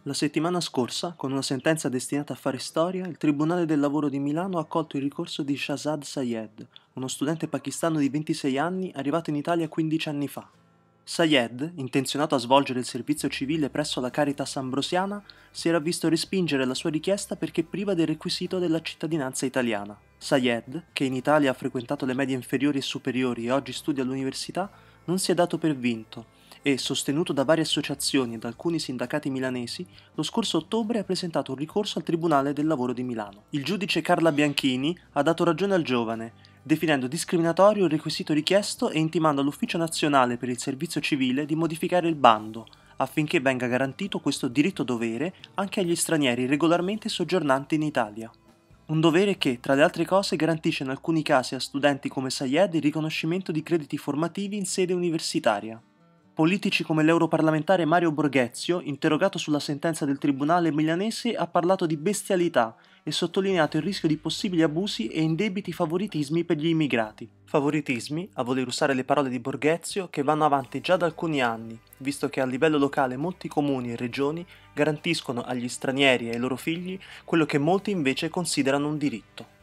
La settimana scorsa, con una sentenza destinata a fare storia, il Tribunale del Lavoro di Milano ha accolto il ricorso di Shahzad Sayed, uno studente pakistano di 26 anni arrivato in Italia 15 anni fa. Sayed, intenzionato a svolgere il servizio civile presso la Caritas Ambrosiana, si era visto respingere la sua richiesta perché priva del requisito della cittadinanza italiana. Sayed, che in Italia ha frequentato le medie inferiori e superiori e oggi studia all'università, non si è dato per vinto e, sostenuto da varie associazioni e da alcuni sindacati milanesi, lo scorso ottobre ha presentato un ricorso al Tribunale del Lavoro di Milano. Il giudice Carla Bianchini ha dato ragione al giovane, definendo discriminatorio il requisito richiesto e intimando all'Ufficio Nazionale per il Servizio Civile di modificare il bando, affinché venga garantito questo diritto-dovere anche agli stranieri regolarmente soggiornanti in Italia. Un dovere che, tra le altre cose, garantisce in alcuni casi a studenti come Sayed il riconoscimento di crediti formativi in sede universitaria. Politici come l'europarlamentare Mario Borghezio, interrogato sulla sentenza del tribunale milanese, ha parlato di bestialità e sottolineato il rischio di possibili abusi e indebiti favoritismi per gli immigrati. Favoritismi, a voler usare le parole di Borghezio, che vanno avanti già da alcuni anni, visto che a livello locale molti comuni e regioni garantiscono agli stranieri e ai loro figli quello che molti invece considerano un diritto.